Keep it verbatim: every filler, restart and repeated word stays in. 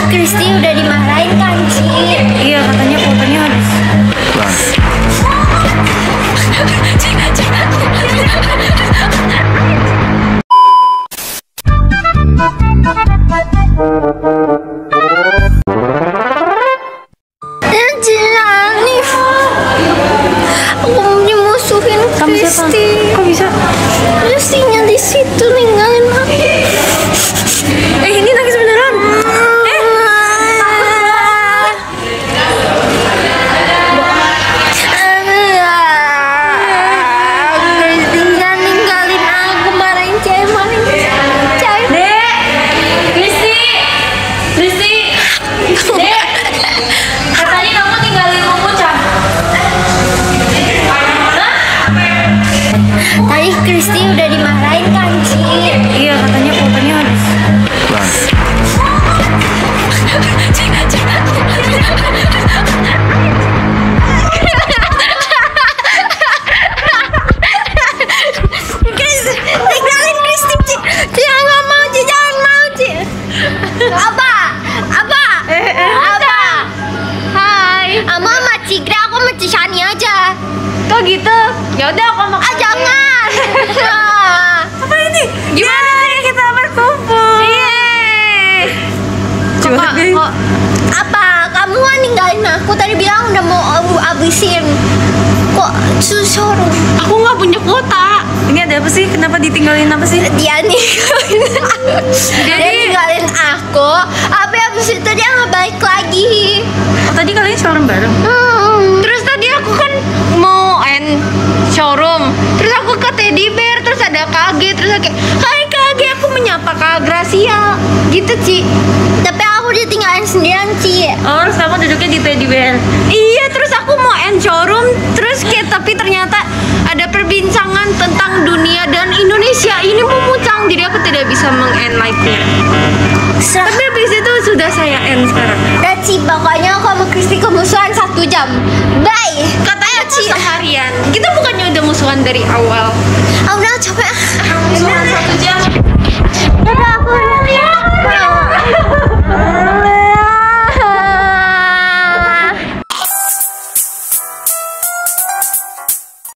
Kristi udah dimarahin kan, Ci? Iya, katanya fotonya habis. Aku mau dimusuhin Kristi. Kok bisa? Kristinya di situ ninggalin aku. Eh, ini nangis beneran. Eh, Kristinya ninggalin aku, marahin cewek, marahin cewek. Dek, Kristi, Kristi, Dek, katanya kamu tinggalin Mumu, Chan. Tadi Kristi udah dimarahin kan, Ci? Iya, katanya fotonya habis. Kristi, tinggalin Kristi, Ci. Ci, nggak mau, Ci, jangan mau, Ci. Apa? Apa? Apa? Hai. Ama sama Cigra, aku sama Cisani aja. Kok gitu? Ya udah, aku mau. Ah, jangan. Apa ini? Gimana nih kita berkumpul? Iya. Coba kok. Apa? Kamu kan ninggalin aku, tadi bilang udah mau abu abisin. Kok susur? Aku nggak punya kuota. Ini ada apa sih? Kenapa ditinggalin apa sih? Dia ninggalin aku. Dia ninggalin aku. Tapi abis itu dia nggak balik lagi. Oh, tadi kalian showroom bareng? Hmm. Terus tadi aku kan mau end showroom. Terus aku ke Teddy Bear, terus ada K G, terus aku kayak, "Hai K G," aku menyapa Kak Gracia. Gitu, Ci. Tapi aku ditinggalin sendirian, Ci. Oh, terus kamu duduknya di teddy bear. Iya, terus aku mau end showroom, terus kayak tapi ternyata ada perbincangan tentang dunia dan Indonesia ini memuncang, jadi aku tidak bisa meng-end live-nya. Tapi habis itu sudah saya end sekarang. Dan Ci, pokoknya aku sama Kristi kemusuhan satu jam. Bye. Katanya Ci seharian. Kita bukannya udah musuhan dari awal. Ah, udah capek.